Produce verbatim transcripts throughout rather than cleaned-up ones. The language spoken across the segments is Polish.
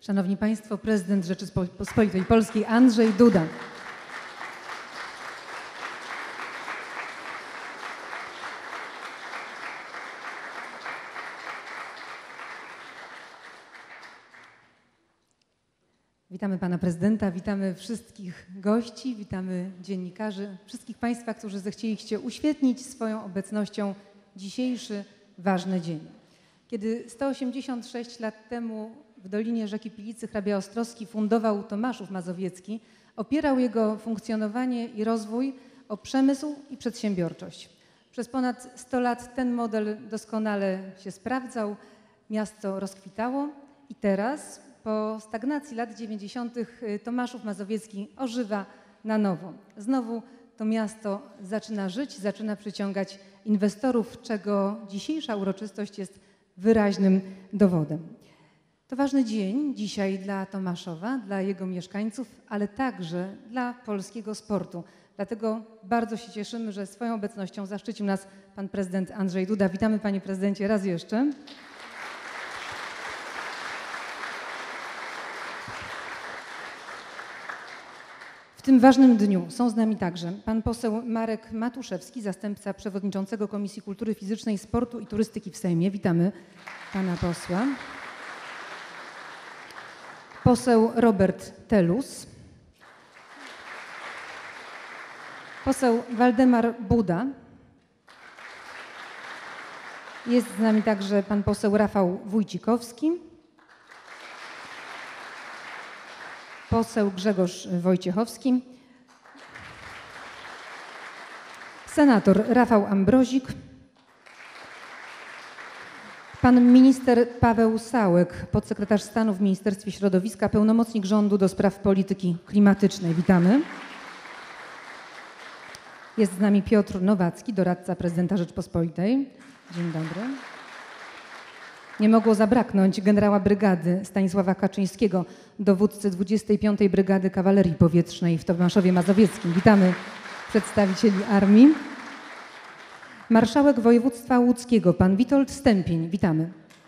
Szanowni Państwo, prezydent Rzeczypospolitej Polskiej Andrzej Duda. Witamy Pana Prezydenta, witamy wszystkich gości, witamy dziennikarzy, wszystkich Państwa, którzy zechcieliście uświetnić swoją obecnością dzisiejszy ważny dzień. Kiedy sto osiemdziesiąt sześć lat temu w Dolinie Rzeki Pilicy hrabia Ostrowski fundował Tomaszów Mazowiecki, opierał jego funkcjonowanie i rozwój o przemysł i przedsiębiorczość. Przez ponad sto lat ten model doskonale się sprawdzał, miasto rozkwitało i teraz, po stagnacji lat dziewięćdziesiątych Tomaszów Mazowiecki ożywa na nowo. Znowu to miasto zaczyna żyć, zaczyna przyciągać inwestorów, czego dzisiejsza uroczystość jest wyraźnym dowodem. To ważny dzień dzisiaj dla Tomaszowa, dla jego mieszkańców, ale także dla polskiego sportu. Dlatego bardzo się cieszymy, że swoją obecnością zaszczycił nas pan prezydent Andrzej Duda. Witamy, panie prezydencie, raz jeszcze. W tym ważnym dniu są z nami także pan poseł Marek Matuszewski, zastępca przewodniczącego Komisji Kultury Fizycznej, Sportu i Turystyki w Sejmie. Witamy pana posła. Poseł Robert Telus. Poseł Waldemar Buda. Jest z nami także pan poseł Rafał Wójcikowski. Poseł Grzegorz Wojciechowski. Senator Rafał Ambrozik. Pan minister Paweł Sałek, podsekretarz stanu w Ministerstwie Środowiska, pełnomocnik rządu do spraw polityki klimatycznej. Witamy. Jest z nami Piotr Nowacki, doradca prezydenta Rzeczypospolitej. Dzień dobry. Nie mogło zabraknąć generała brygady Stanisława Kaczyńskiego, dowódcy dwudziestej piątej Brygady Kawalerii Powietrznej w Tomaszowie Mazowieckim. Witamy przedstawicieli armii. Marszałek województwa łódzkiego, pan Witold Stępień. Witamy.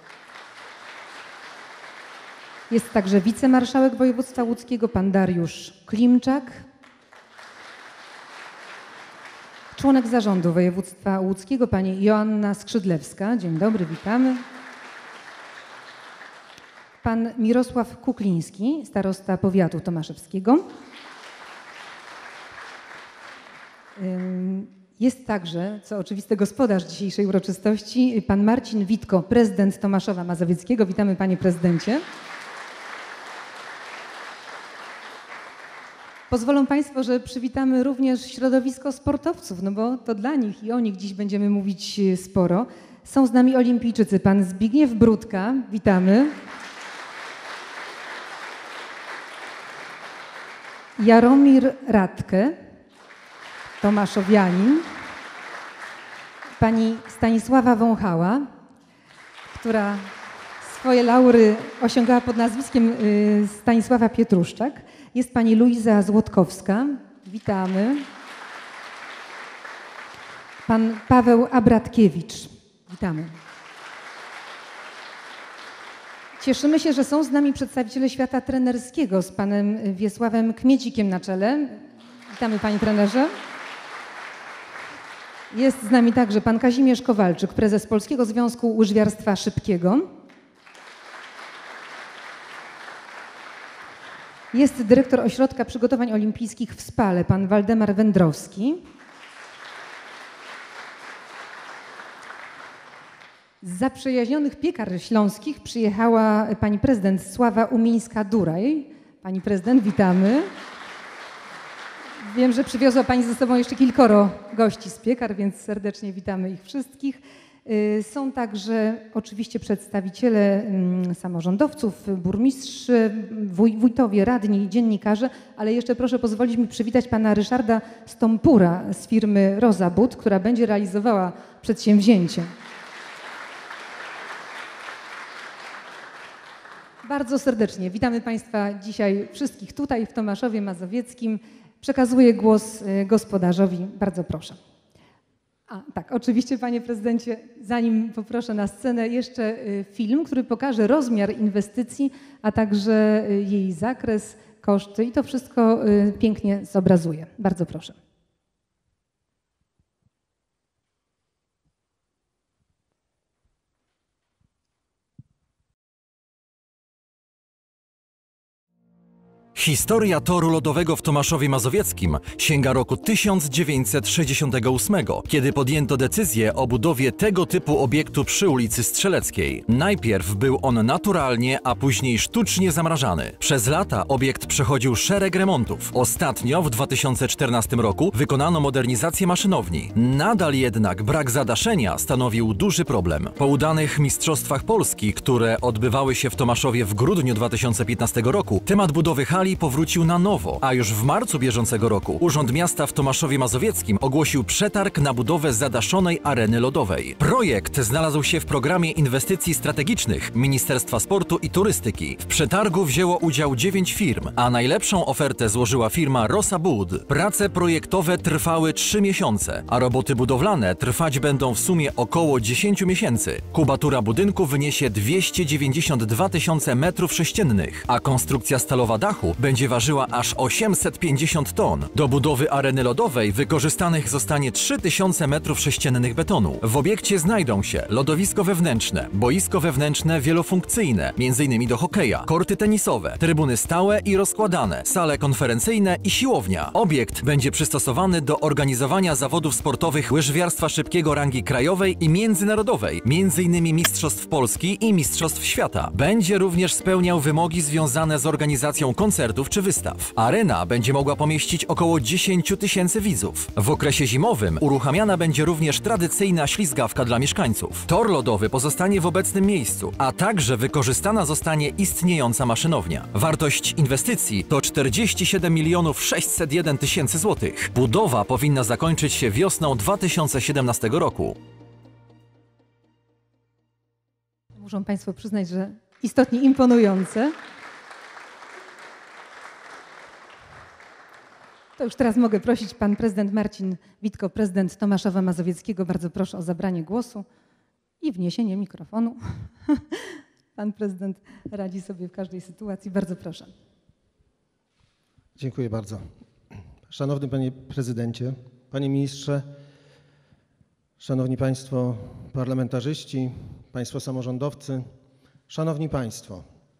Jest także wicemarszałek województwa łódzkiego, pan Dariusz Klimczak. Członek zarządu województwa łódzkiego, pani Joanna Skrzydlewska. Dzień dobry, witamy. Pan Mirosław Kukliński, starosta powiatu tomaszewskiego. Jest także, co oczywiste, gospodarz dzisiejszej uroczystości, pan Marcin Witko, prezydent Tomaszowa Mazowieckiego. Witamy, panie prezydencie. Pozwolą państwo, że przywitamy również środowisko sportowców, no bo to dla nich i o nich dziś będziemy mówić sporo. Są z nami olimpijczycy, pan Zbigniew Brudka. Witamy. Jaromir Radke, tomaszowianin. Pani Stanisława Wąchała, która swoje laury osiągała pod nazwiskiem Stanisława Pietruszczak. Jest pani Luiza Złotkowska. Witamy. Pan Paweł Abratkiewicz. Witamy. Cieszymy się, że są z nami przedstawiciele świata trenerskiego z panem Wiesławem Kmiecikiem na czele. Witamy, panie trenerze. Jest z nami także pan Kazimierz Kowalczyk, prezes Polskiego Związku Łyżwiarstwa Szybkiego. Jest dyrektor Ośrodka Przygotowań Olimpijskich w Spale, pan Waldemar Wędrowski. Z zaprzyjaźnionych piekar śląskich przyjechała pani prezydent Sława Umińska-Duraj. Pani prezydent, witamy. Wiem, że przywiozła pani ze sobą jeszcze kilkoro gości z piekar, więc serdecznie witamy ich wszystkich. Są także oczywiście przedstawiciele samorządowców, burmistrzy, wuj, wójtowie, radni, dziennikarze, ale jeszcze proszę pozwolić mi przywitać pana Ryszarda Stompura z firmy Rozabud, która będzie realizowała przedsięwzięcie. Bardzo serdecznie witamy państwa dzisiaj wszystkich tutaj w Tomaszowie Mazowieckim. Przekazuję głos gospodarzowi. Bardzo proszę. A, tak, oczywiście, panie prezydencie, zanim poproszę na scenę, jeszcze film, który pokaże rozmiar inwestycji, a także jej zakres, koszty i to wszystko pięknie zobrazuje. Bardzo proszę. Historia toru lodowego w Tomaszowie Mazowieckim sięga roku tysiąc dziewięćset sześćdziesiątego ósmego, kiedy podjęto decyzję o budowie tego typu obiektu przy ulicy Strzeleckiej. Najpierw był on naturalnie, a później sztucznie zamrażany. Przez lata obiekt przechodził szereg remontów. Ostatnio w dwa tysiące czternastym roku wykonano modernizację maszynowni. Nadal jednak brak zadaszenia stanowił duży problem. Po udanych Mistrzostwach Polski, które odbywały się w Tomaszowie w grudniu dwa tysiące piętnastego roku, temat budowy hali powrócił na nowo, a już w marcu bieżącego roku Urząd Miasta w Tomaszowie Mazowieckim ogłosił przetarg na budowę zadaszonej areny lodowej. Projekt znalazł się w programie inwestycji strategicznych Ministerstwa Sportu i Turystyki. W przetargu wzięło udział dziewięć firm, a najlepszą ofertę złożyła firma Rosa Bud. Prace projektowe trwały trzy miesiące, a roboty budowlane trwać będą w sumie około dziesięć miesięcy. Kubatura budynku wyniesie dwieście dziewięćdziesiąt dwa tysiące metrów sześciennych, a konstrukcja stalowa dachu będzie ważyła aż osiemset pięćdziesiąt ton. Do budowy areny lodowej wykorzystanych zostanie trzy tysiące metrów sześciennych betonu. W obiekcie znajdą się lodowisko wewnętrzne, boisko wewnętrzne wielofunkcyjne, między innymi do hokeja, korty tenisowe, trybuny stałe i rozkładane, sale konferencyjne i siłownia. Obiekt będzie przystosowany do organizowania zawodów sportowych łyżwiarstwa szybkiego rangi krajowej i międzynarodowej, między innymi Mistrzostw Polski i Mistrzostw Świata. Będzie również spełniał wymogi związane z organizacją koncertów czy wystaw. Arena będzie mogła pomieścić około dziesięć tysięcy widzów. W okresie zimowym uruchamiana będzie również tradycyjna ślizgawka dla mieszkańców. Tor lodowy pozostanie w obecnym miejscu, a także wykorzystana zostanie istniejąca maszynownia. Wartość inwestycji to czterdzieści siedem milionów sześćset jeden tysięcy złotych. Budowa powinna zakończyć się wiosną dwa tysiące siedemnastego roku. Muszą państwo przyznać, że istotnie imponujące. To już teraz mogę prosić pan prezydent Marcin Witko, prezydent Tomaszowa Mazowieckiego. Bardzo proszę o zabranie głosu i wniesienie mikrofonu. Pan prezydent radzi sobie w każdej sytuacji. Bardzo proszę. Dziękuję bardzo. Szanowny panie prezydencie, panie ministrze, szanowni państwo parlamentarzyści, państwo samorządowcy, szanowni państwo.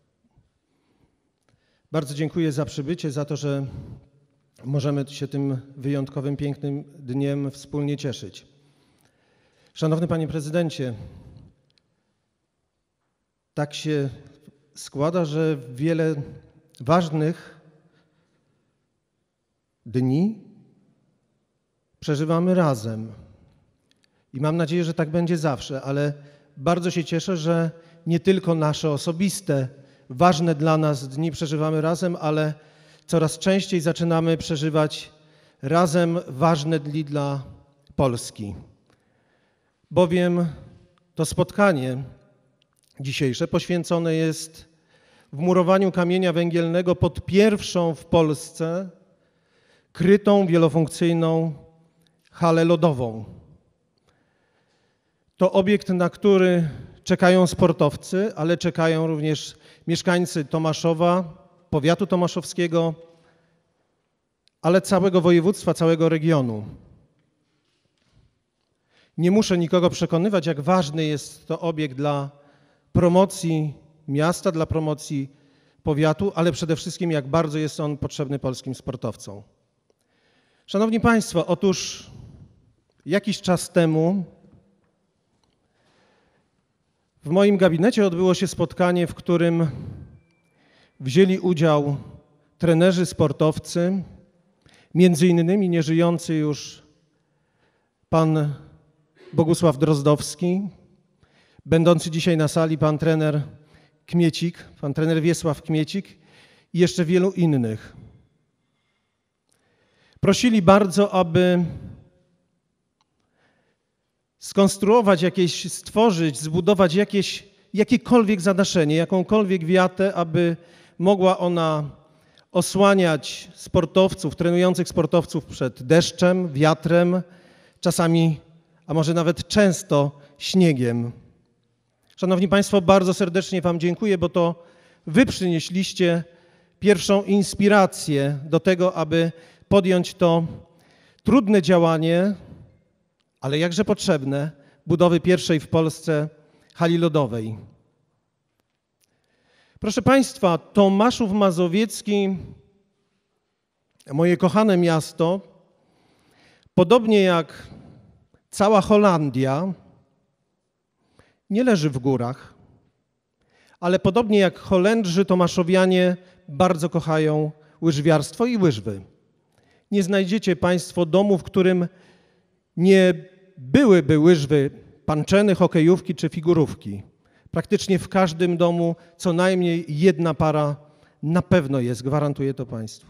Bardzo dziękuję za przybycie, za to, że możemy się tym wyjątkowym, pięknym dniem wspólnie cieszyć. Szanowny panie prezydencie, tak się składa, że wiele ważnych dni przeżywamy razem. I mam nadzieję, że tak będzie zawsze, ale bardzo się cieszę, że nie tylko nasze osobiste, ważne dla nas dni przeżywamy razem, ale coraz częściej zaczynamy przeżywać razem ważne dni dla Polski. Bowiem to spotkanie dzisiejsze poświęcone jest wmurowaniu kamienia węgielnego pod pierwszą w Polsce krytą, wielofunkcyjną halę lodową. To obiekt, na który czekają sportowcy, ale czekają również mieszkańcy Tomaszowa, powiatu tomaszowskiego, ale całego województwa, całego regionu. Nie muszę nikogo przekonywać, jak ważny jest to obiekt dla promocji miasta, dla promocji powiatu, ale przede wszystkim jak bardzo jest on potrzebny polskim sportowcom. Szanowni państwo, otóż jakiś czas temu w moim gabinecie odbyło się spotkanie, w którym wzięli udział trenerzy, sportowcy, między innymi nieżyjący już pan Bogusław Drozdowski, będący dzisiaj na sali pan trener Kmiecik, pan trener Wiesław Kmiecik i jeszcze wielu innych. Prosili bardzo, aby skonstruować jakieś, stworzyć, zbudować jakieś, jakiekolwiek zadaszenie, jakąkolwiek wiatę, aby mogła ona osłaniać sportowców, trenujących sportowców przed deszczem, wiatrem, czasami a może nawet często śniegiem. Szanowni Państwo, bardzo serdecznie Wam dziękuję, bo to Wy przynieśliście pierwszą inspirację do tego, aby podjąć to trudne działanie, ale jakże potrzebne, budowy pierwszej w Polsce hali lodowej. Proszę Państwa, Tomaszów Mazowiecki, moje kochane miasto, podobnie jak cała Holandia, nie leży w górach, ale podobnie jak Holendrzy, tomaszowianie bardzo kochają łyżwiarstwo i łyżwy. Nie znajdziecie Państwo domu, w którym nie byłyby łyżwy, panczeny, hokejówki czy figurówki. Praktycznie w każdym domu co najmniej jedna para na pewno jest, gwarantuję to Państwu.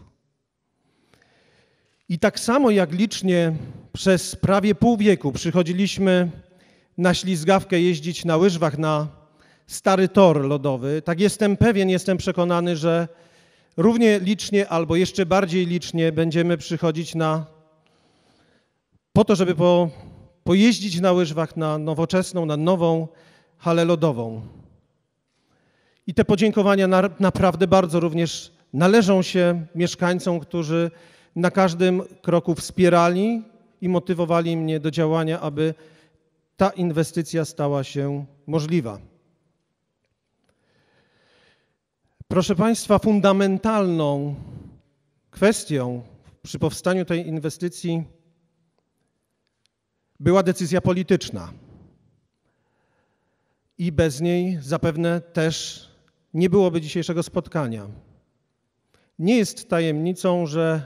I tak samo jak licznie przez prawie pół wieku przychodziliśmy na ślizgawkę jeździć na łyżwach na stary tor lodowy, tak jestem pewien, jestem przekonany, że równie licznie albo jeszcze bardziej licznie będziemy przychodzić na, po to, żeby po, pojeździć na łyżwach na nowoczesną, na nową halę lodową. I te podziękowania na, naprawdę bardzo również należą się mieszkańcom, którzy na każdym kroku wspierali i motywowali mnie do działania, aby ta inwestycja stała się możliwa. Proszę Państwa, fundamentalną kwestią przy powstaniu tej inwestycji była decyzja polityczna. I bez niej zapewne też nie byłoby dzisiejszego spotkania. Nie jest tajemnicą, że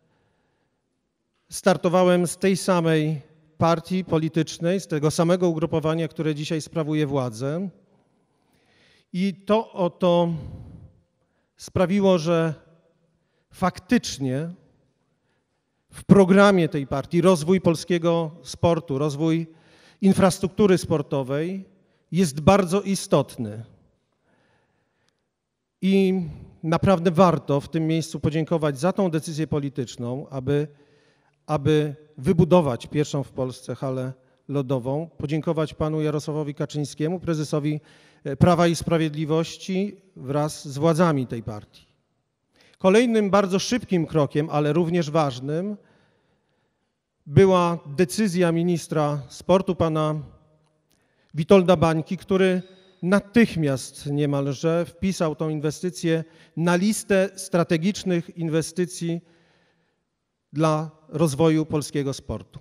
startowałem z tej samej partii politycznej, z tego samego ugrupowania, które dzisiaj sprawuje władzę. I to oto sprawiło, że faktycznie w programie tej partii rozwój polskiego sportu, rozwój infrastruktury sportowej jest bardzo istotny. I naprawdę warto w tym miejscu podziękować za tą decyzję polityczną, aby, aby wybudować pierwszą w Polsce halę lodową, podziękować panu Jarosławowi Kaczyńskiemu, prezesowi Prawa i Sprawiedliwości wraz z władzami tej partii. Kolejnym bardzo szybkim krokiem, ale również ważnym, była decyzja ministra sportu, pana Witolda Bańki, który natychmiast niemalże wpisał tą inwestycję na listę strategicznych inwestycji dla rozwoju polskiego sportu.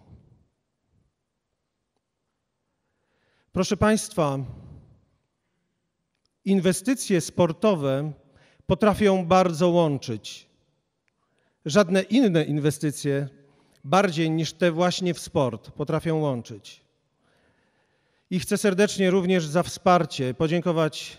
Proszę Państwa, inwestycje sportowe potrafią bardzo łączyć. Żadne inne inwestycje bardziej niż te właśnie w sport potrafią łączyć. I chcę serdecznie również za wsparcie podziękować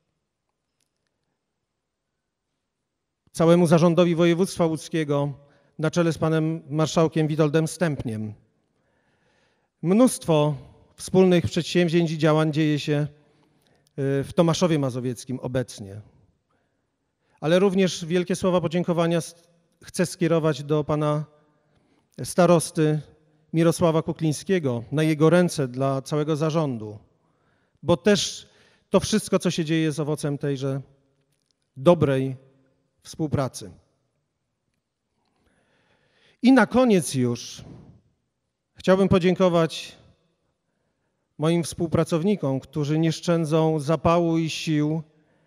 całemu zarządowi województwa łódzkiego na czele z panem marszałkiem Witoldem Stępniem. Mnóstwo wspólnych przedsięwzięć i działań dzieje się w Tomaszowie Mazowieckim obecnie. Ale również wielkie słowa podziękowania chcę skierować do pana starosty Mirosława Kuklińskiego, na jego ręce dla całego zarządu, bo też to wszystko, co się dzieje, jest owocem tejże dobrej współpracy. I na koniec już chciałbym podziękować moim współpracownikom, którzy nie szczędzą zapału i sił,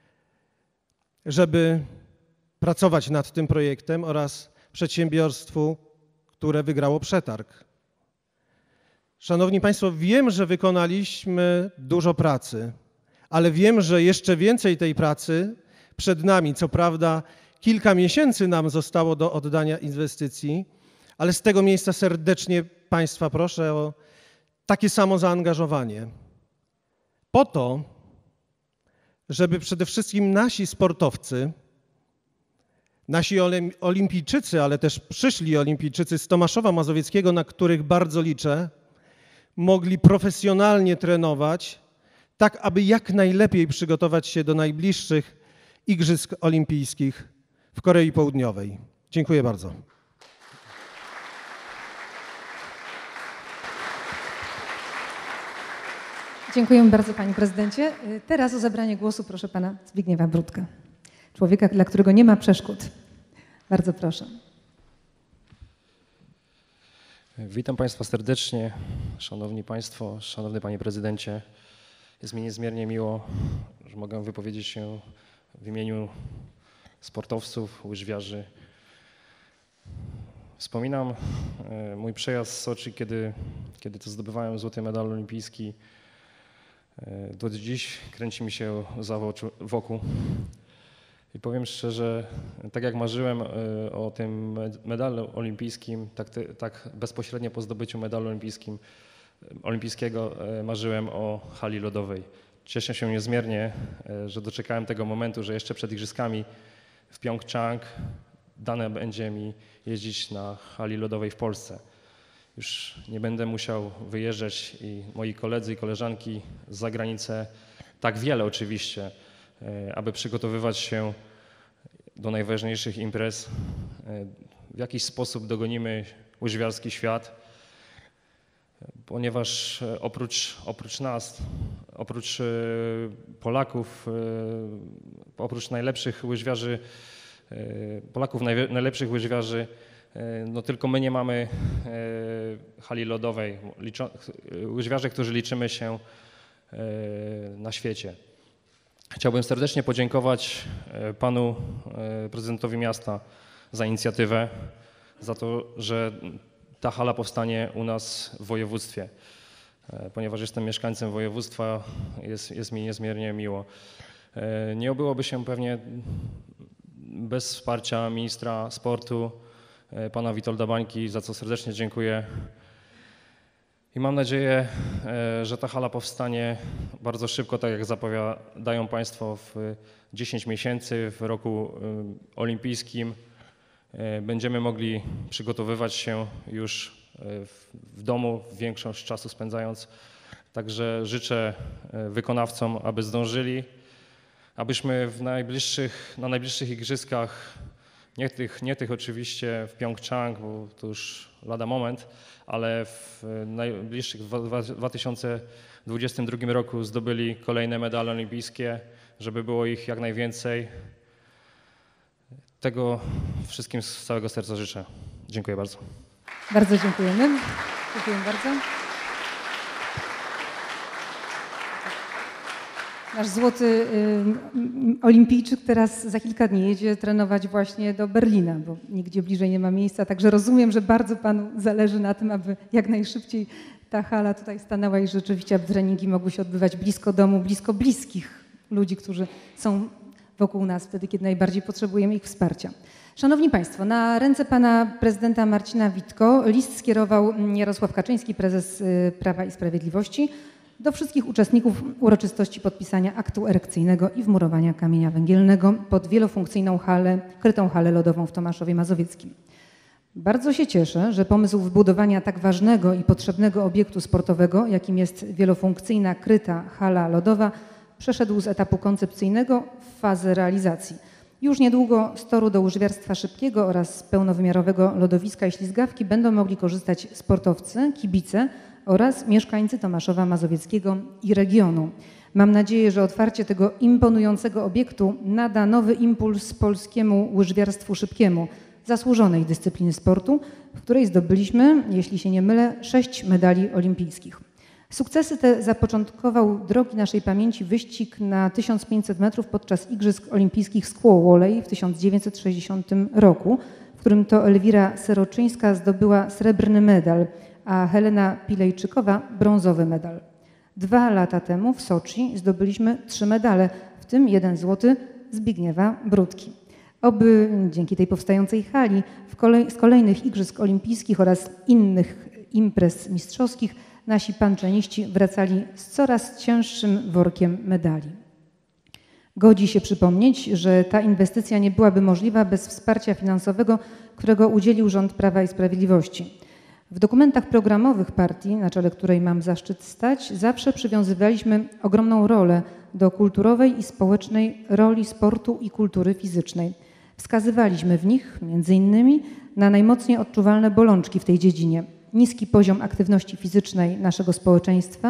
żeby pracować nad tym projektem, oraz przedsiębiorstwu, które wygrało przetarg. Szanowni Państwo, wiem, że wykonaliśmy dużo pracy, ale wiem, że jeszcze więcej tej pracy przed nami. Co prawda kilka miesięcy nam zostało do oddania inwestycji, ale z tego miejsca serdecznie Państwa proszę o takie samo zaangażowanie. Po to, żeby przede wszystkim nasi sportowcy, nasi olimpijczycy, ale też przyszli olimpijczycy z Tomaszowa Mazowieckiego, na których bardzo liczę, mogli profesjonalnie trenować, tak aby jak najlepiej przygotować się do najbliższych Igrzysk Olimpijskich w Korei Południowej. Dziękuję bardzo. Dziękujemy bardzo, panie prezydencie. Teraz o zabranie głosu proszę pana Zbigniewa Brudkę, człowieka, dla którego nie ma przeszkód. Bardzo proszę. Witam państwa serdecznie, szanowni państwo, szanowny panie prezydencie. Jest mi niezmiernie miło, że mogę wypowiedzieć się w imieniu sportowców, łyżwiarzy. Wspominam mój przejazd z Soczi, kiedy, kiedy to zdobywałem złoty medal olimpijski. Do dziś kręci mi się łza wokół. I powiem szczerze, tak jak marzyłem o tym medalu olimpijskim, tak, tak bezpośrednio po zdobyciu medalu olimpijskim, olimpijskiego marzyłem o hali lodowej. Cieszę się niezmiernie, że doczekałem tego momentu, że jeszcze przed igrzyskami w Pjongczang dane będzie mi jeździć na hali lodowej w Polsce. Już nie będę musiał wyjeżdżać i moi koledzy i koleżanki z zagranicy, tak wiele oczywiście, aby przygotowywać się do najważniejszych imprez. W jakiś sposób dogonimy łyżwiarski świat, ponieważ oprócz, oprócz nas, oprócz Polaków, oprócz najlepszych łyżwiarzy, Polaków najlepszych łyżwiarzy, no tylko my nie mamy hali lodowej, łyżwiarze, którzy liczymy się na świecie. Chciałbym serdecznie podziękować panu prezydentowi miasta za inicjatywę, za to, że ta hala powstanie u nas w województwie. Ponieważ jestem mieszkańcem województwa, jest, jest mi niezmiernie miło. Nie obyłoby się pewnie bez wsparcia ministra sportu, pana Witolda Bańki, za co serdecznie dziękuję. I mam nadzieję, że ta hala powstanie bardzo szybko, tak jak zapowiadają państwo, w dziesięć miesięcy, w roku olimpijskim. Będziemy mogli przygotowywać się już w domu, większość czasu spędzając. Także życzę wykonawcom, aby zdążyli, abyśmy w najbliższych, na najbliższych igrzyskach, nie tych, nie tych oczywiście w Pjongczang, bo to już lada moment, ale w najbliższych w dwa tysiące dwudziestym drugim roku zdobyli kolejne medale olimpijskie, żeby było ich jak najwięcej. Tego wszystkim z całego serca życzę. Dziękuję bardzo. Bardzo dziękujemy. Dziękuję bardzo. Nasz złoty y, olimpijczyk teraz za kilka dni jedzie trenować właśnie do Berlina, bo nigdzie bliżej nie ma miejsca. Także rozumiem, że bardzo panu zależy na tym, aby jak najszybciej ta hala tutaj stanęła i rzeczywiście aby treningi mogły się odbywać blisko domu, blisko bliskich ludzi, którzy są wokół nas wtedy, kiedy najbardziej potrzebujemy ich wsparcia. Szanowni Państwo, na ręce pana prezydenta Marcina Wittko list skierował Jarosław Kaczyński, prezes Prawa i Sprawiedliwości, do wszystkich uczestników uroczystości podpisania aktu erekcyjnego i wmurowania kamienia węgielnego pod wielofunkcyjną halę, krytą halę lodową w Tomaszowie Mazowieckim. Bardzo się cieszę, że pomysł wbudowania tak ważnego i potrzebnego obiektu sportowego, jakim jest wielofunkcyjna kryta hala lodowa, przeszedł z etapu koncepcyjnego w fazę realizacji. Już niedługo z toru do łyżwiarstwa szybkiego oraz pełnowymiarowego lodowiska i ślizgawki będą mogli korzystać sportowcy, kibice oraz mieszkańcy Tomaszowa Mazowieckiego i regionu. Mam nadzieję, że otwarcie tego imponującego obiektu nada nowy impuls polskiemu łyżwiarstwu szybkiemu, zasłużonej dyscypliny sportu, w której zdobyliśmy, jeśli się nie mylę, sześć medali olimpijskich. Sukcesy te zapoczątkował drogi naszej pamięci wyścig na tysiąc pięćset metrów podczas Igrzysk Olimpijskich Squaw Valley w tysiąc dziewięćset sześćdziesiątym roku, w którym to Elwira Seroczyńska zdobyła srebrny medal, a Helena Pilejczykowa brązowy medal. Dwa lata temu w Soczi zdobyliśmy trzy medale, w tym jeden złoty Zbigniewa Brudki. Oby dzięki tej powstającej hali w kolej, z kolejnych Igrzysk Olimpijskich oraz innych imprez mistrzowskich nasi panczeniści wracali z coraz cięższym workiem medali. Godzi się przypomnieć, że ta inwestycja nie byłaby możliwa bez wsparcia finansowego, którego udzielił rząd Prawa i Sprawiedliwości. W dokumentach programowych partii, na czele której mam zaszczyt stać, zawsze przywiązywaliśmy ogromną rolę do kulturowej i społecznej roli sportu i kultury fizycznej. Wskazywaliśmy w nich między innymi na najmocniej odczuwalne bolączki w tej dziedzinie. Niski poziom aktywności fizycznej naszego społeczeństwa,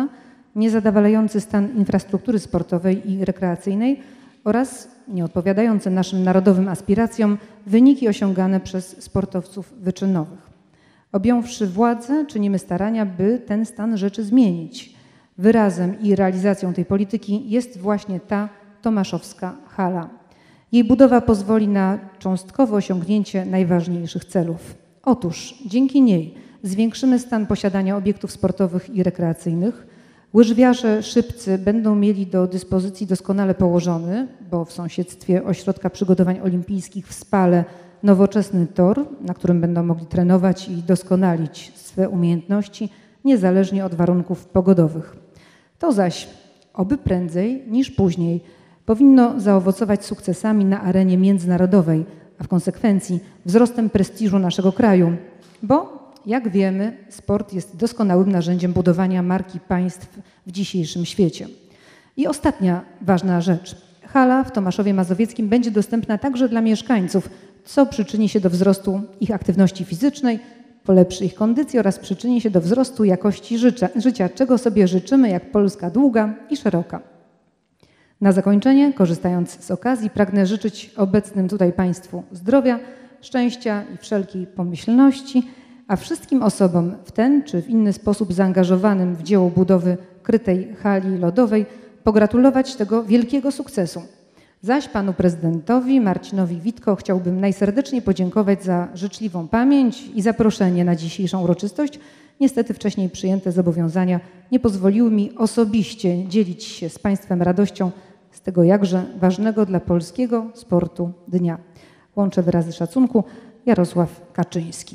niezadowalający stan infrastruktury sportowej i rekreacyjnej oraz nieodpowiadające naszym narodowym aspiracjom wyniki osiągane przez sportowców wyczynowych. Objąwszy władzę, czynimy starania, by ten stan rzeczy zmienić. Wyrazem i realizacją tej polityki jest właśnie ta tomaszowska hala. Jej budowa pozwoli na cząstkowe osiągnięcie najważniejszych celów. Otóż dzięki niej zwiększymy stan posiadania obiektów sportowych i rekreacyjnych. Łyżwiarze szybcy będą mieli do dyspozycji doskonale położony, bo w sąsiedztwie Ośrodka Przygotowań Olimpijskich w Spale nowoczesny tor, na którym będą mogli trenować i doskonalić swe umiejętności, niezależnie od warunków pogodowych. To zaś, oby prędzej niż później, powinno zaowocować sukcesami na arenie międzynarodowej, a w konsekwencji wzrostem prestiżu naszego kraju, bo jak wiemy, sport jest doskonałym narzędziem budowania marki państw w dzisiejszym świecie. I ostatnia ważna rzecz. Hala w Tomaszowie Mazowieckim będzie dostępna także dla mieszkańców, co przyczyni się do wzrostu ich aktywności fizycznej, polepszy ich kondycję oraz przyczyni się do wzrostu jakości życia, życia, czego sobie życzymy jak Polska długa i szeroka. Na zakończenie, korzystając z okazji, pragnę życzyć obecnym tutaj Państwu zdrowia, szczęścia i wszelkiej pomyślności, a wszystkim osobom w ten czy w inny sposób zaangażowanym w dzieło budowy krytej hali lodowej pogratulować tego wielkiego sukcesu. Zaś panu prezydentowi Marcinowi Witko chciałbym najserdeczniej podziękować za życzliwą pamięć i zaproszenie na dzisiejszą uroczystość. Niestety wcześniej przyjęte zobowiązania nie pozwoliły mi osobiście dzielić się z państwem radością z tego jakże ważnego dla polskiego sportu dnia. Łączę wyrazy szacunku. Jarosław Kaczyński.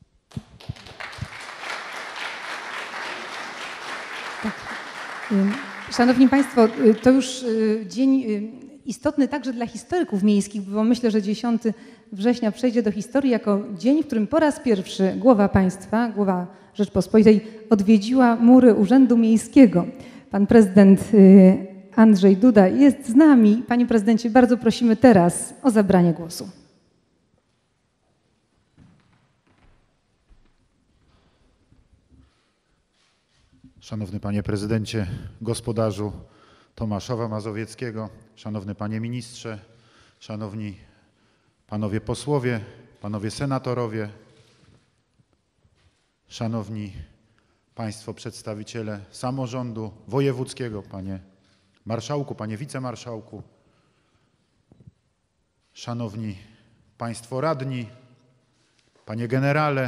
Szanowni Państwo, to już dzień istotny także dla historyków miejskich, bo myślę, że dziesiątego września przejdzie do historii jako dzień, w którym po raz pierwszy głowa państwa, głowa Rzeczpospolitej odwiedziła mury Urzędu Miejskiego. Pan prezydent Andrzej Duda jest z nami. Panie prezydencie, bardzo prosimy teraz o zabranie głosu. Szanowny Panie Prezydencie, gospodarzu Tomaszowa Mazowieckiego, Szanowny Panie Ministrze, Szanowni Panowie Posłowie, Panowie Senatorowie, Szanowni Państwo Przedstawiciele Samorządu Wojewódzkiego, Panie Marszałku, Panie Wicemarszałku, Szanowni Państwo Radni, Panie Generale,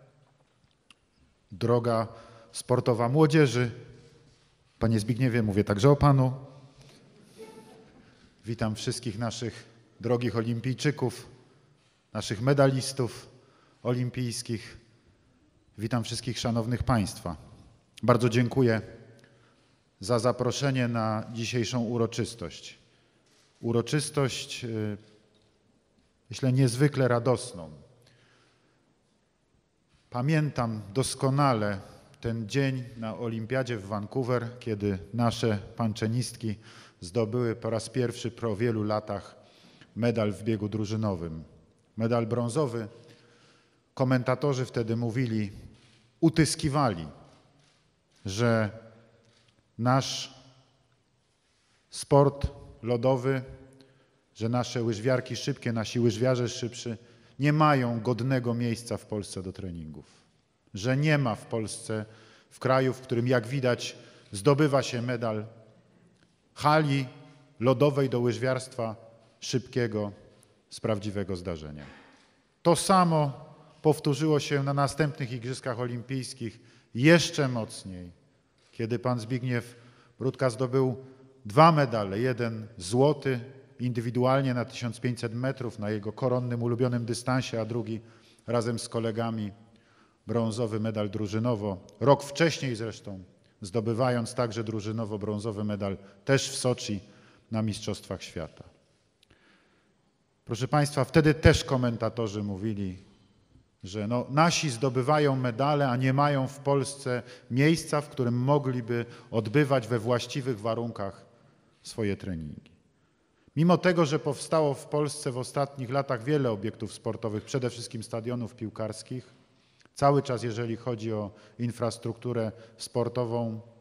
droga sportowa młodzieży, Panie Zbigniewie, mówię także o Panu. Witam wszystkich naszych drogich olimpijczyków, naszych medalistów olimpijskich. Witam wszystkich szanownych Państwa. Bardzo dziękuję za zaproszenie na dzisiejszą uroczystość. Uroczystość, myślę, niezwykle radosną. Pamiętam doskonale ten dzień na Olimpiadzie w Vancouver, kiedy nasze panczenistki zdobyły po raz pierwszy po wielu latach medal w biegu drużynowym. Medal brązowy. Komentatorzy wtedy mówili, utyskiwali, że nasz sport lodowy, że nasze łyżwiarki szybkie, nasi łyżwiarze szybszy nie mają godnego miejsca w Polsce do treningów. Że nie ma w Polsce, w kraju, w którym jak widać zdobywa się medal, hali lodowej do łyżwiarstwa szybkiego z prawdziwego zdarzenia. To samo powtórzyło się na następnych Igrzyskach Olimpijskich jeszcze mocniej, kiedy pan Zbigniew Bródka zdobył dwa medale, jeden złoty indywidualnie na tysiąc pięćset metrów na jego koronnym, ulubionym dystansie, a drugi razem z kolegami brązowy medal drużynowo. Rok wcześniej zresztą zdobywając także drużynowo brązowy medal też w Soczi na Mistrzostwach Świata. Proszę Państwa, wtedy też komentatorzy mówili, że no, nasi zdobywają medale, a nie mają w Polsce miejsca, w którym mogliby odbywać we właściwych warunkach swoje treningi. Mimo tego, że powstało w Polsce w ostatnich latach wiele obiektów sportowych, przede wszystkim stadionów piłkarskich, cały czas jeżeli chodzi o infrastrukturę sportową,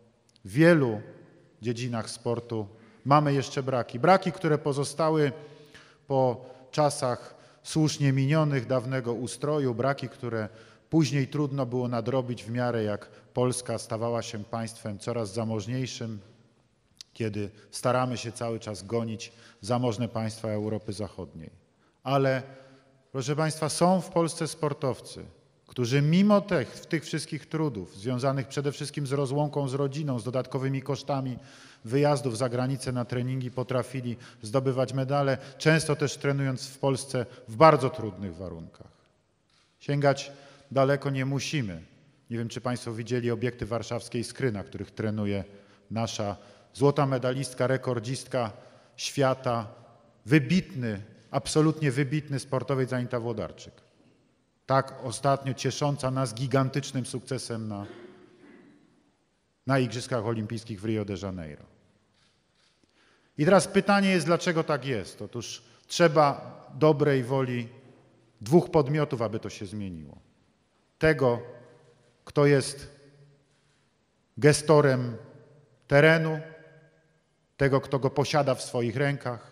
w wielu dziedzinach sportu mamy jeszcze braki. Braki, które pozostały po czasach słusznie minionych, dawnego ustroju, braki, które później trudno było nadrobić w miarę jak Polska stawała się państwem coraz zamożniejszym, kiedy staramy się cały czas gonić zamożne państwa Europy Zachodniej. Ale, proszę Państwa, są w Polsce sportowcy, którzy mimo tych, tych wszystkich trudów związanych przede wszystkim z rozłąką z rodziną, z dodatkowymi kosztami wyjazdów za granicę na treningi potrafili zdobywać medale, często też trenując w Polsce w bardzo trudnych warunkach. Sięgać daleko nie musimy. Nie wiem, czy Państwo widzieli obiekty warszawskiej Skry, na których trenuje nasza złota medalistka, rekordzistka świata, wybitny, absolutnie wybitny sportowiec Anita Włodarczyk. Tak ostatnio ciesząca nas gigantycznym sukcesem na, na Igrzyskach Olimpijskich w Rio de Janeiro. I teraz pytanie jest, dlaczego tak jest? Otóż trzeba dobrej woli dwóch podmiotów, aby to się zmieniło. Tego, kto jest gestorem terenu, tego, kto go posiada w swoich rękach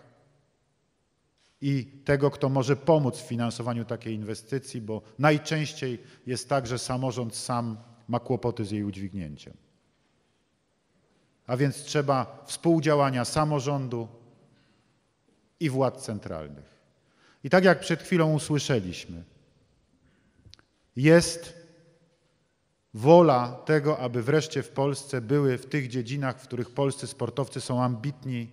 i tego, kto może pomóc w finansowaniu takiej inwestycji, bo najczęściej jest tak, że samorząd sam ma kłopoty z jej udźwignięciem. A więc trzeba współdziałania samorządu i władz centralnych. I tak jak przed chwilą usłyszeliśmy, jest wola tego, aby wreszcie w Polsce były w tych dziedzinach, w których polscy sportowcy są ambitni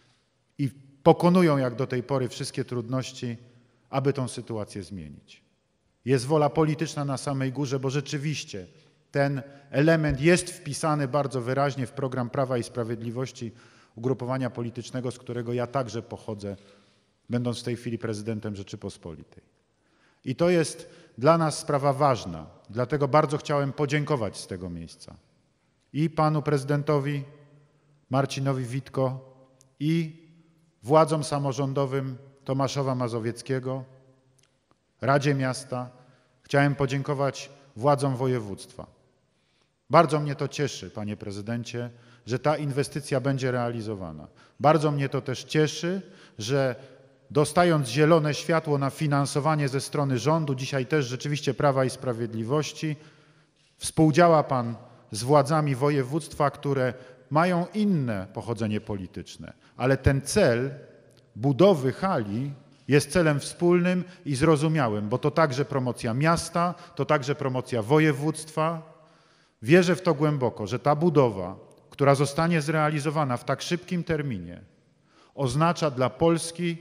i pokonują jak do tej pory wszystkie trudności, aby tą sytuację zmienić. Jest wola polityczna na samej górze, bo rzeczywiście ten element jest wpisany bardzo wyraźnie w program Prawa i Sprawiedliwości, ugrupowania politycznego, z którego ja także pochodzę, będąc w tej chwili prezydentem Rzeczypospolitej. I to jest dla nas sprawa ważna, dlatego bardzo chciałem podziękować z tego miejsca i panu prezydentowi Marcinowi Witko, i władzom samorządowym Tomaszowa Mazowieckiego, Radzie Miasta. Chciałem podziękować władzom województwa. Bardzo mnie to cieszy, panie prezydencie, że ta inwestycja będzie realizowana. Bardzo mnie to też cieszy, że dostając zielone światło na finansowanie ze strony rządu, dzisiaj też rzeczywiście Prawa i Sprawiedliwości, współdziała pan z władzami województwa, które mają inne pochodzenie polityczne, ale ten cel budowy hali jest celem wspólnym i zrozumiałym, bo to także promocja miasta, to także promocja województwa. Wierzę w to głęboko, że ta budowa, która zostanie zrealizowana w tak szybkim terminie, oznacza dla Polski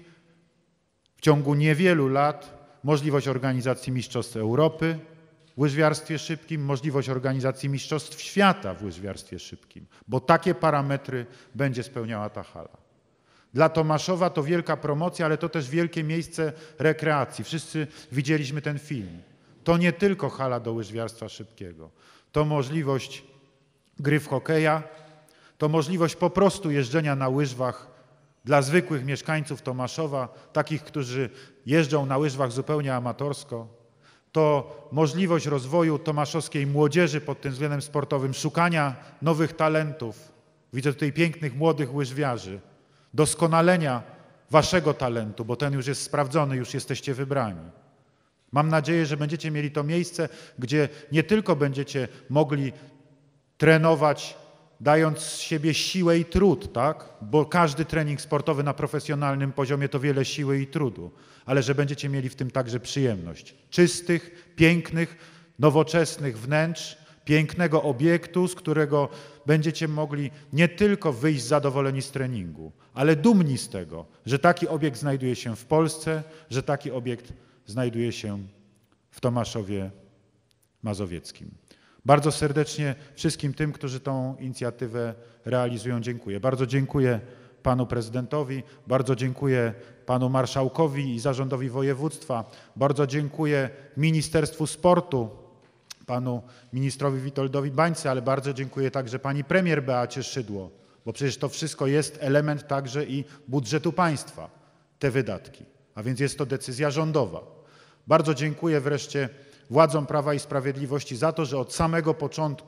w ciągu niewielu lat możliwość organizacji Mistrzostw Europy w łyżwiarstwie szybkim, możliwość organizacji Mistrzostw Świata w łyżwiarstwie szybkim, bo takie parametry będzie spełniała ta hala. Dla Tomaszowa to wielka promocja, ale to też wielkie miejsce rekreacji. Wszyscy widzieliśmy ten film. To nie tylko hala do łyżwiarstwa szybkiego. To możliwość gry w hokeja, to możliwość po prostu jeżdżenia na łyżwach dla zwykłych mieszkańców Tomaszowa, takich, którzy jeżdżą na łyżwach zupełnie amatorsko. To możliwość rozwoju tomaszowskiej młodzieży pod tym względem sportowym, szukania nowych talentów. Widzę tutaj pięknych, młodych łyżwiarzy. Doskonalenia waszego talentu, bo ten już jest sprawdzony, już jesteście wybrani. Mam nadzieję, że będziecie mieli to miejsce, gdzie nie tylko będziecie mogli trenować, dając z siebie siłę i trud, tak? Bo każdy trening sportowy na profesjonalnym poziomie to wiele siły i trudu, ale że będziecie mieli w tym także przyjemność. Czystych, pięknych, nowoczesnych wnętrz, pięknego obiektu, z którego będziecie mogli nie tylko wyjść zadowoleni z treningu, ale dumni z tego, że taki obiekt znajduje się w Polsce, że taki obiekt znajduje się w Tomaszowie Mazowieckim. Bardzo serdecznie wszystkim tym, którzy tą inicjatywę realizują, dziękuję. Bardzo dziękuję panu prezydentowi, bardzo dziękuję panu marszałkowi i zarządowi województwa, bardzo dziękuję Ministerstwu Sportu, panu ministrowi Witoldowi Bańce, ale bardzo dziękuję także pani premier Beacie Szydło, bo przecież to wszystko jest element także i budżetu państwa, te wydatki, a więc jest to decyzja rządowa. Bardzo dziękuję wreszcie władzom Prawa i Sprawiedliwości za to, że od samego początku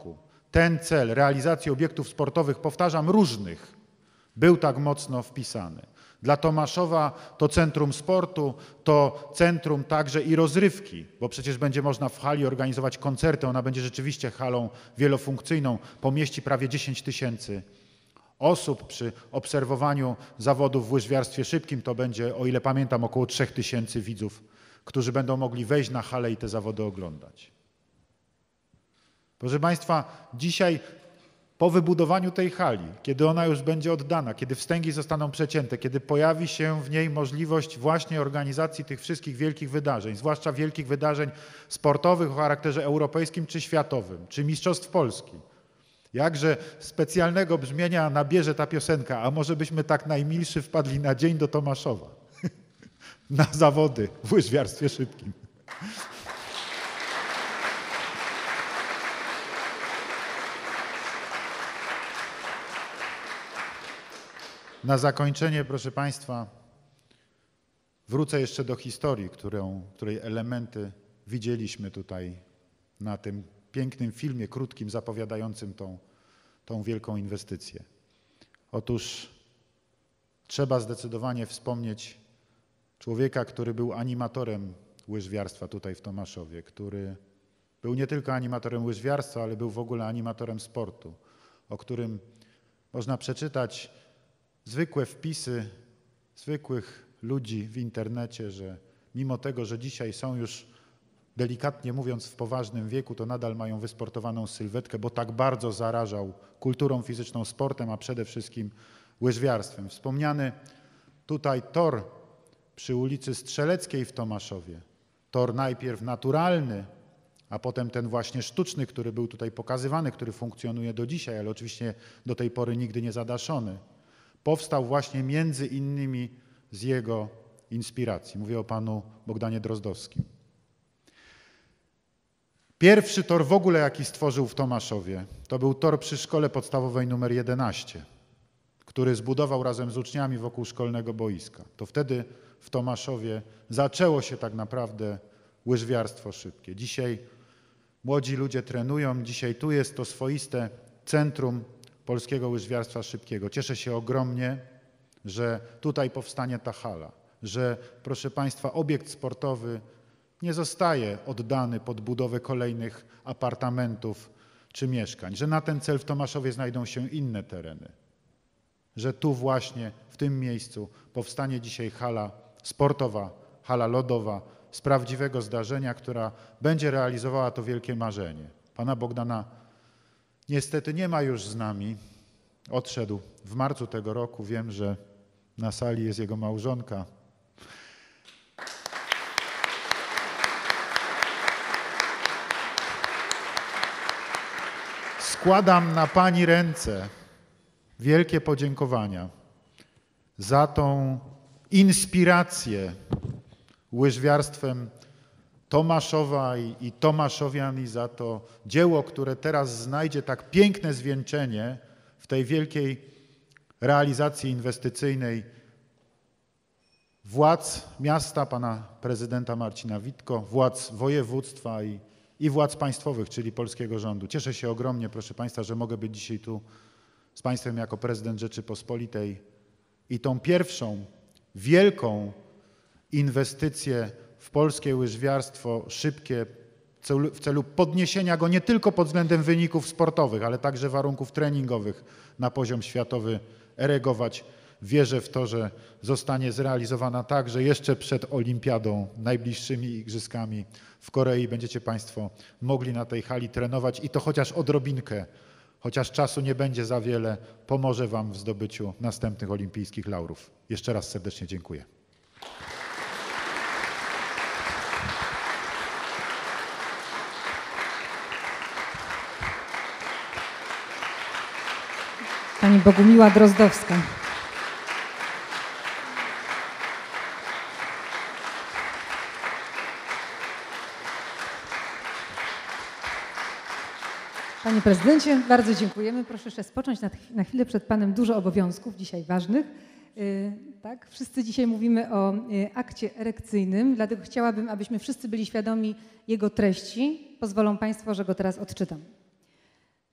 ten cel realizacji obiektów sportowych, powtarzam, różnych, był tak mocno wpisany. Dla Tomaszowa to centrum sportu, to centrum także i rozrywki, bo przecież będzie można w hali organizować koncerty, ona będzie rzeczywiście halą wielofunkcyjną, pomieści prawie dziesięć tysięcy osób. Przy obserwowaniu zawodów w łyżwiarstwie szybkim to będzie, o ile pamiętam, około trzech tysięcy widzów, którzy będą mogli wejść na halę i te zawody oglądać. Proszę Państwa, dzisiaj po wybudowaniu tej hali, kiedy ona już będzie oddana, kiedy wstęgi zostaną przecięte, kiedy pojawi się w niej możliwość właśnie organizacji tych wszystkich wielkich wydarzeń, zwłaszcza wielkich wydarzeń sportowych o charakterze europejskim czy światowym, czy Mistrzostw Polski. Jakże specjalnego brzmienia nabierze ta piosenka, a może byśmy tak najmilszy wpadli na dzień do Tomaszowa, na zawody w łyżwiarstwie szybkim. Na zakończenie, proszę Państwa, wrócę jeszcze do historii, którą, której elementy widzieliśmy tutaj na tym pięknym filmie, krótkim, zapowiadającym tą, tą wielką inwestycję. Otóż trzeba zdecydowanie wspomnieć człowieka, który był animatorem łyżwiarstwa tutaj w Tomaszowie, który był nie tylko animatorem łyżwiarstwa, ale był w ogóle animatorem sportu, o którym można przeczytać zwykłe wpisy zwykłych ludzi w internecie, że mimo tego, że dzisiaj są już, delikatnie mówiąc, w poważnym wieku, to nadal mają wysportowaną sylwetkę, bo tak bardzo zarażał kulturą fizyczną, sportem, a przede wszystkim łyżwiarstwem. Wspomniany tutaj tor przy ulicy Strzeleckiej w Tomaszowie, tor najpierw naturalny, a potem ten właśnie sztuczny, który był tutaj pokazywany, który funkcjonuje do dzisiaj, ale oczywiście do tej pory nigdy nie zadaszony, powstał właśnie między innymi z jego inspiracji. Mówię o panu Bogdanie Drozdowskim. Pierwszy tor w ogóle, jaki stworzył w Tomaszowie, to był tor przy szkole podstawowej numer jedenaście, który zbudował razem z uczniami wokół szkolnego boiska. To wtedy w Tomaszowie zaczęło się tak naprawdę łyżwiarstwo szybkie. Dzisiaj młodzi ludzie trenują, dzisiaj tu jest to swoiste centrum polskiego łyżwiarstwa szybkiego. Cieszę się ogromnie, że tutaj powstanie ta hala, że, proszę Państwa, obiekt sportowy nie zostaje oddany pod budowę kolejnych apartamentów czy mieszkań, że na ten cel w Tomaszowie znajdą się inne tereny, że tu właśnie, w tym miejscu powstanie dzisiaj hala sportowa, hala lodowa z prawdziwego zdarzenia, która będzie realizowała to wielkie marzenie. Pana Bogdana niestety nie ma już z nami, odszedł w marcu tego roku, wiem, że na sali jest jego małżonka. Składam na Pani ręce wielkie podziękowania za tą inspirację łyżwiarstwem Tomaszowa i, i Tomaszowian i za to dzieło, które teraz znajdzie tak piękne zwieńczenie w tej wielkiej realizacji inwestycyjnej władz miasta, pana prezydenta Marcina Witko, władz województwa i, i władz państwowych, czyli polskiego rządu. Cieszę się ogromnie, proszę Państwa, że mogę być dzisiaj tu z Państwem jako prezydent Rzeczypospolitej i tą pierwszą wielką inwestycję w polskie łyżwiarstwo szybkie w celu podniesienia go nie tylko pod względem wyników sportowych, ale także warunków treningowych na poziom światowy erygować. Wierzę w to, że zostanie zrealizowana tak, że jeszcze przed olimpiadą, najbliższymi igrzyskami w Korei będziecie Państwo mogli na tej hali trenować i to chociaż odrobinkę, chociaż czasu nie będzie za wiele, pomoże Wam w zdobyciu następnych olimpijskich laurów. Jeszcze raz serdecznie dziękuję. Pani Bogumiła Drozdowska. Panie prezydencie, bardzo dziękujemy. Proszę jeszcze spocząć na, na chwilę przed panem. Dużo obowiązków dzisiaj ważnych. Yy, tak, wszyscy dzisiaj mówimy o yy, akcie erekcyjnym, dlatego chciałabym, abyśmy wszyscy byli świadomi jego treści. Pozwolą Państwo, że go teraz odczytam.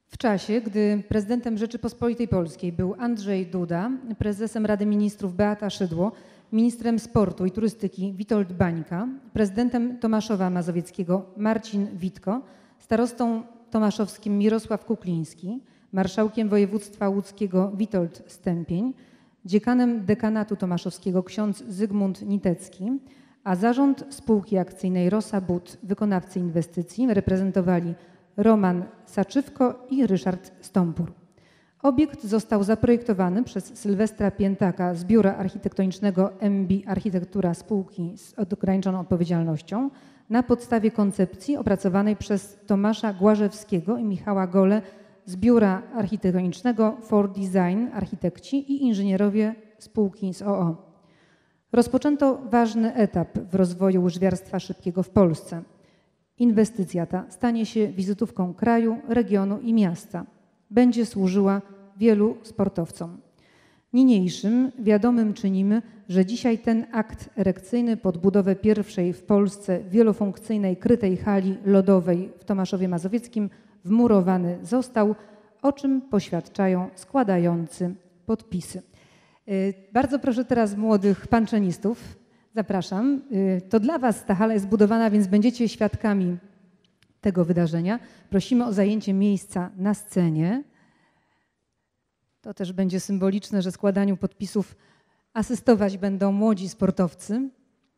W czasie, gdy prezydentem Rzeczypospolitej Polskiej był Andrzej Duda, prezesem Rady Ministrów Beata Szydło, ministrem sportu i turystyki Witold Bańka, prezydentem Tomaszowa Mazowieckiego Marcin Witko, starostą tomaszowskim Mirosław Kukliński, marszałkiem województwa łódzkiego Witold Stępień, dziekanem dekanatu tomaszowskiego ksiądz Zygmunt Nitecki, a zarząd spółki akcyjnej Rosa But, wykonawcy inwestycji, reprezentowali Roman Saczywko i Ryszard Stąpur. Obiekt został zaprojektowany przez Sylwestra Piętaka z biura architektonicznego M B Architektura spółki z ograniczoną odpowiedzialnością na podstawie koncepcji opracowanej przez Tomasza Głażewskiego i Michała Gole z biura architektonicznego For Design Architekci i inżynierowie spółki z O O. Rozpoczęto ważny etap w rozwoju łyżwiarstwa szybkiego w Polsce. Inwestycja ta stanie się wizytówką kraju, regionu i miasta. Będzie służyła wielu sportowcom. Niniejszym wiadomym czynimy, że dzisiaj ten akt erekcyjny pod budowę pierwszej w Polsce wielofunkcyjnej krytej hali lodowej w Tomaszowie Mazowieckim wmurowany został, o czym poświadczają składający podpisy. Bardzo proszę teraz młodych panczenistów. Zapraszam. To dla Was ta hala jest budowana, więc będziecie świadkami tego wydarzenia. Prosimy o zajęcie miejsca na scenie. To też będzie symboliczne, że składaniu podpisów asystować będą młodzi sportowcy.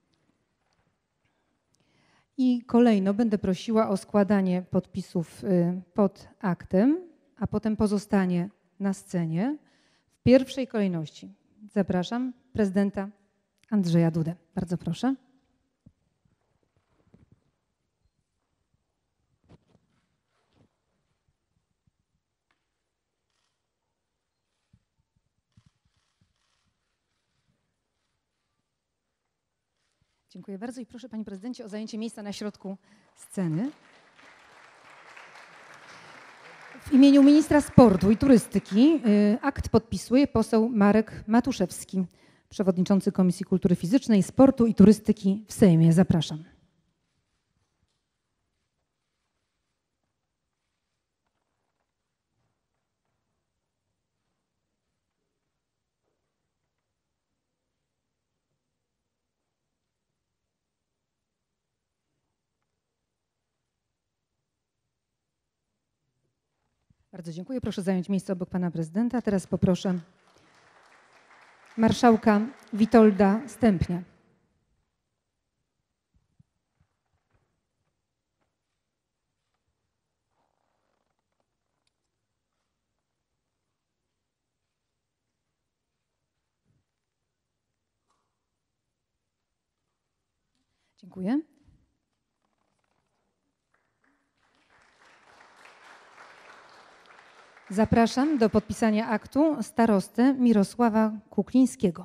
I kolejno będę prosiła o składanie podpisów pod aktem, a potem pozostanie na scenie. W pierwszej kolejności zapraszam prezydenta Andrzeja Dudę. Bardzo proszę. Dziękuję bardzo i proszę Panie Prezydencie o zajęcie miejsca na środku sceny. W imieniu ministra sportu i turystyki akt podpisuje poseł Marek Matuszewski, przewodniczący Komisji Kultury Fizycznej, Sportu i Turystyki w Sejmie. Zapraszam. Bardzo dziękuję. Proszę zająć miejsce obok pana prezydenta. Teraz poproszę marszałka Witolda Stępnia. Dziękuję. Zapraszam do podpisania aktu starostę Mirosława Kuklińskiego.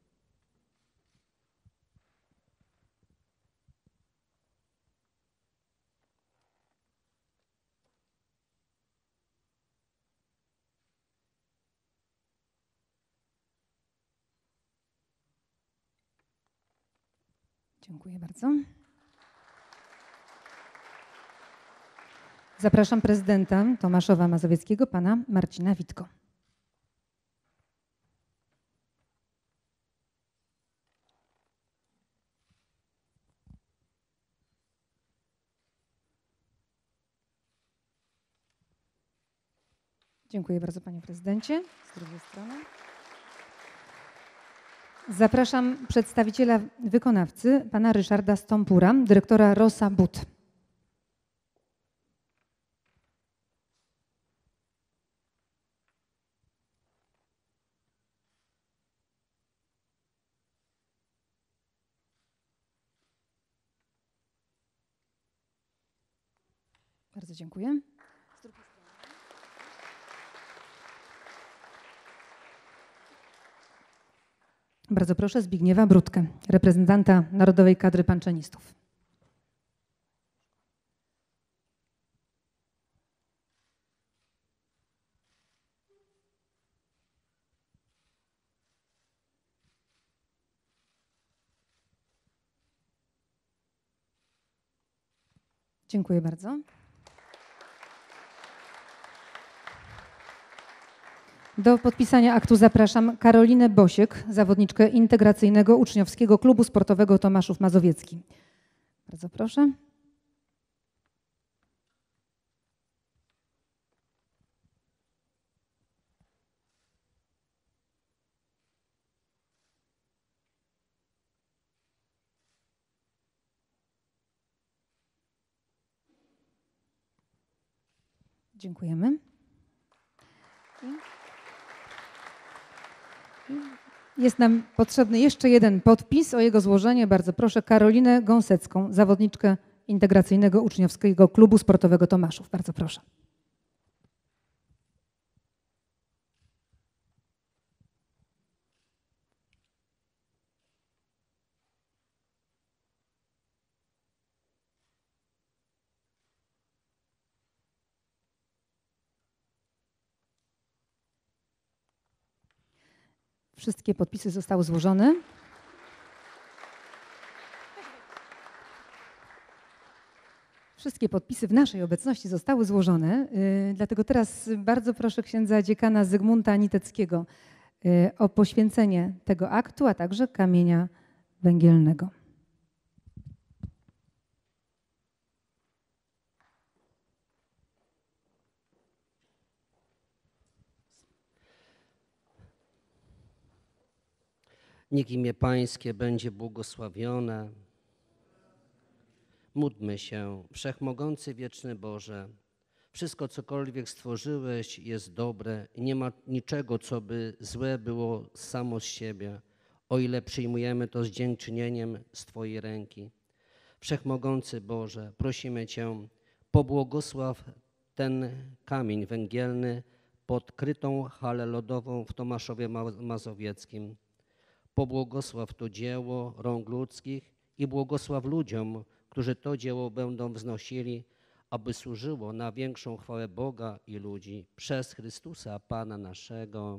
Dziękuję bardzo. Zapraszam prezydenta Tomaszowa Mazowieckiego, pana Marcina Witko. Dziękuję bardzo panie prezydencie. Z drugiej strony. Zapraszam przedstawiciela wykonawcy, pana Ryszarda Stąpura, dyrektora Rosa But. Bardzo dziękuję. Bardzo proszę Zbigniewa Brudkę, reprezentanta Narodowej Kadry Panczenistów. Dziękuję bardzo. Do podpisania aktu zapraszam Karolinę Bosiek, zawodniczkę Integracyjnego Uczniowskiego Klubu Sportowego Tomaszów Mazowiecki. Bardzo proszę. Dziękujemy. Jest nam potrzebny jeszcze jeden podpis. O jego złożenie bardzo proszę Karolinę Gąsecką, zawodniczkę Integracyjnego Uczniowskiego Klubu Sportowego Tomaszów. Bardzo proszę. Wszystkie podpisy zostały złożone. Wszystkie podpisy w naszej obecności zostały złożone, yy, dlatego teraz bardzo proszę księdza dziekana Zygmunta Niteckiego yy, o poświęcenie tego aktu, a także kamienia węgielnego. Niech imię Pańskie będzie błogosławione. Módlmy się, Wszechmogący Wieczny Boże. Wszystko, cokolwiek stworzyłeś, jest dobre i nie ma niczego, co by złe było samo z siebie, o ile przyjmujemy to z dziękczynieniem z Twojej ręki. Wszechmogący Boże, prosimy Cię, pobłogosław ten kamień węgielny pod krytą halę lodową w Tomaszowie Mazowieckim. Pobłogosław to dzieło rąk ludzkich i błogosław ludziom, którzy to dzieło będą wznosili, aby służyło na większą chwałę Boga i ludzi przez Chrystusa Pana naszego.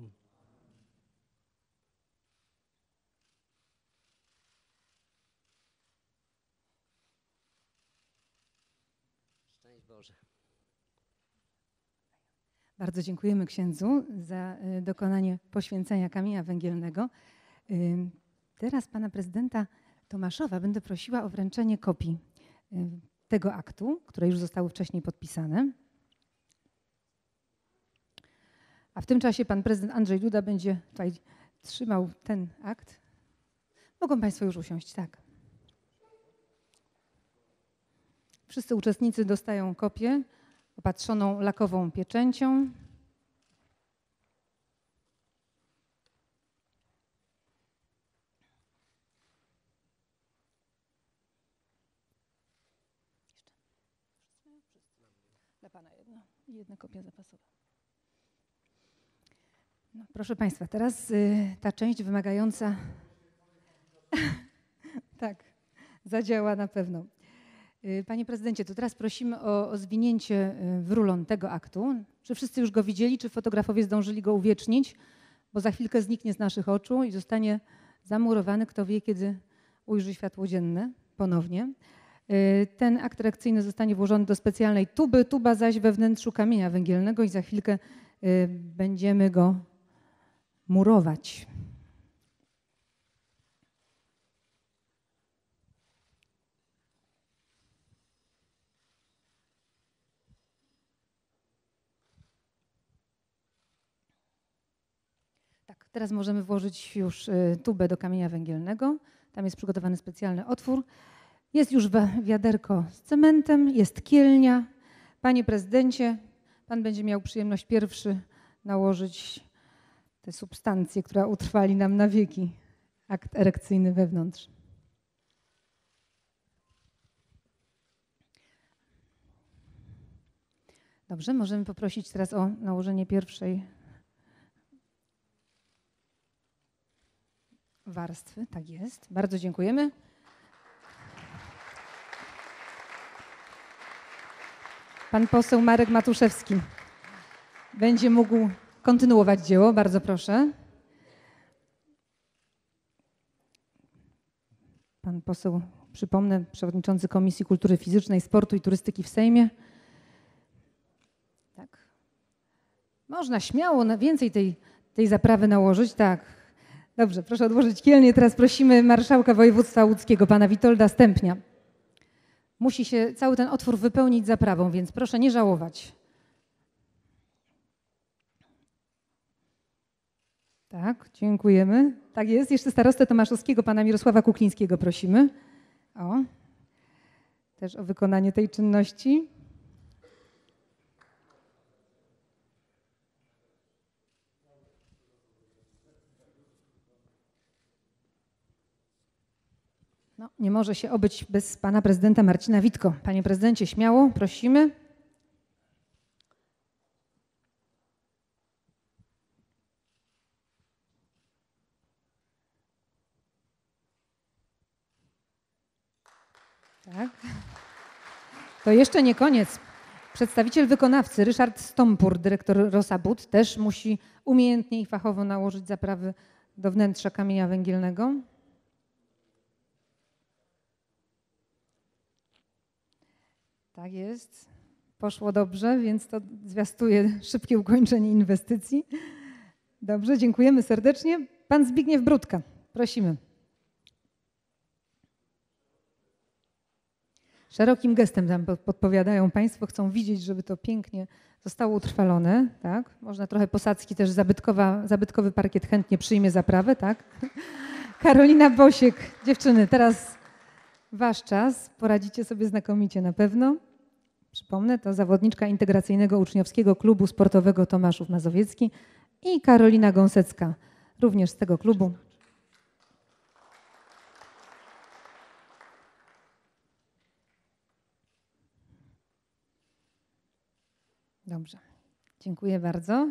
Szczęść Boże. Bardzo dziękujemy księdzu za dokonanie poświęcenia kamienia węgielnego. Teraz pana prezydenta Tomaszowa będę prosiła o wręczenie kopii tego aktu, które już zostały wcześniej podpisane. A w tym czasie pan prezydent Andrzej Duda będzie tutaj trzymał ten akt. Mogą państwo już usiąść, tak. Wszyscy uczestnicy dostają kopię opatrzoną lakową pieczęcią. Dla pana jedna i jedna kopia zapasowa. No, proszę państwa, teraz y, ta część wymagająca tak, zadziała na pewno. Y, panie prezydencie, to teraz prosimy o, o zwinięcie w rulon tego aktu. Czy wszyscy już go widzieli, czy fotografowie zdążyli go uwiecznić? Bo za chwilkę zniknie z naszych oczu i zostanie zamurowany, kto wie, kiedy ujrzy światło dzienne ponownie. Ten akt reakcyjny zostanie włożony do specjalnej tuby, tuba zaś we wnętrzu kamienia węgielnego i za chwilkę będziemy go murować. Tak, teraz możemy włożyć już tubę do kamienia węgielnego. Tam jest przygotowany specjalny otwór. Jest już wiaderko z cementem, jest kielnia. Panie prezydencie, pan będzie miał przyjemność pierwszy nałożyć tę substancję, która utrwali nam na wieki akt erekcyjny wewnątrz. Dobrze, możemy poprosić teraz o nałożenie pierwszej warstwy. Tak jest. Bardzo dziękujemy. Pan poseł Marek Matuszewski będzie mógł kontynuować dzieło. Bardzo proszę. Pan poseł, przypomnę, przewodniczący Komisji Kultury Fizycznej, Sportu i Turystyki w Sejmie. Tak. Można śmiało, więcej tej, tej zaprawy nałożyć? Tak. Dobrze, proszę odłożyć kielnię. Teraz prosimy marszałka województwa łódzkiego, pana Witolda Stępnia. Musi się cały ten otwór wypełnić zaprawą, więc proszę nie żałować. Tak, dziękujemy. Tak jest. Jeszcze starostę tomaszowskiego, pana Mirosława Kuklińskiego prosimy. O, też o wykonanie tej czynności. No, nie może się obyć bez pana prezydenta Marcina Witko. Panie prezydencie, śmiało, prosimy. Tak. To jeszcze nie koniec. Przedstawiciel wykonawcy Ryszard Stompur, dyrektor Rosabud, też musi umiejętnie i fachowo nałożyć zaprawy do wnętrza kamienia węgielnego. Tak jest. Poszło dobrze, więc to zwiastuje szybkie ukończenie inwestycji. Dobrze, dziękujemy serdecznie. Pan Zbigniew Brudka, prosimy. Szerokim gestem tam podpowiadają państwo, chcą widzieć, żeby to pięknie zostało utrwalone. Tak? Można trochę posadzki, też zabytkowa, zabytkowy parkiet chętnie przyjmie zaprawę. Tak? Karolina Bosiek, dziewczyny, teraz wasz czas, poradzicie sobie znakomicie na pewno. Przypomnę, to zawodniczka Integracyjnego Uczniowskiego Klubu Sportowego Tomaszów Mazowiecki i Karolina Gąsecka, również z tego klubu. Dobrze, dziękuję bardzo.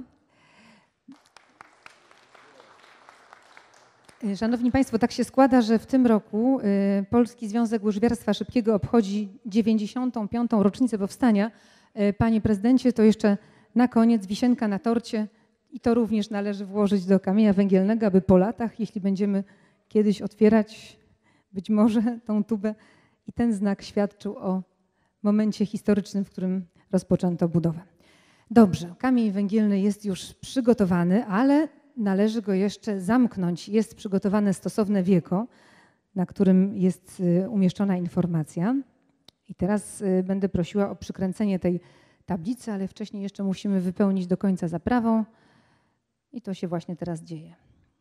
Szanowni Państwo, tak się składa, że w tym roku Polski Związek Łyżwiarstwa Szybkiego obchodzi dziewięćdziesiątą piątą rocznicę powstania. Panie prezydencie, to jeszcze na koniec wisienka na torcie i to również należy włożyć do kamienia węgielnego, aby po latach, jeśli będziemy kiedyś otwierać być może tą tubę, i ten znak świadczył o momencie historycznym, w którym rozpoczęto budowę. Dobrze, kamień węgielny jest już przygotowany, ale należy go jeszcze zamknąć. Jest przygotowane stosowne wieko, na którym jest umieszczona informacja. I teraz będę prosiła o przykręcenie tej tablicy, ale wcześniej jeszcze musimy wypełnić do końca zaprawą. I to się właśnie teraz dzieje.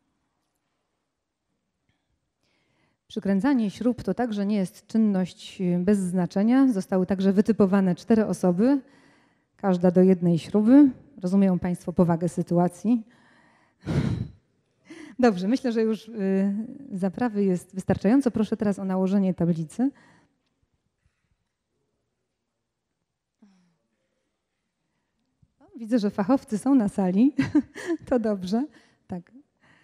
Przykręcanie śrub to także nie jest czynność bez znaczenia. Zostały także wytypowane cztery osoby, każda do jednej śruby. Rozumieją Państwo powagę sytuacji. Dobrze, myślę, że już zaprawy jest wystarczająco. Proszę teraz o nałożenie tablicy. Widzę, że fachowcy są na sali. To dobrze. Tak.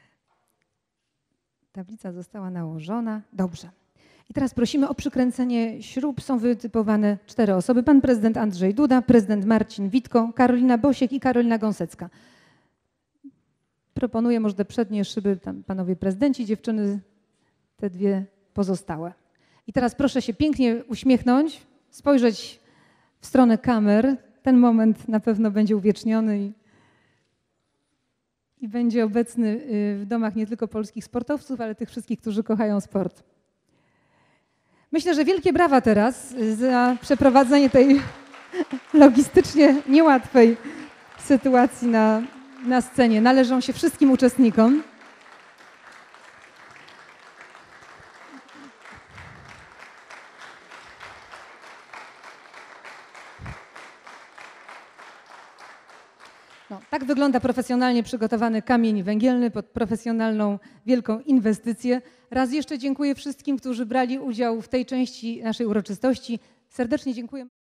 Tablica została nałożona. Dobrze. I teraz prosimy o przykręcenie śrub. Są wytypowane cztery osoby. Pan prezydent Andrzej Duda, prezydent Marcin Witko, Karolina Bosiek i Karolina Gąsecka. Proponuję może te przednie szyby, tam panowie prezydenci, dziewczyny, te dwie pozostałe. I teraz proszę się pięknie uśmiechnąć, spojrzeć w stronę kamer. Ten moment na pewno będzie uwieczniony i, i będzie obecny w domach nie tylko polskich sportowców, ale tych wszystkich, którzy kochają sport. Myślę, że wielkie brawa teraz za przeprowadzenie tej logistycznie niełatwej sytuacji na, na scenie. Należą się wszystkim uczestnikom. No, tak wygląda profesjonalnie przygotowany kamień węgielny pod profesjonalną, wielką inwestycję. Raz jeszcze dziękuję wszystkim, którzy brali udział w tej części naszej uroczystości. Serdecznie dziękuję.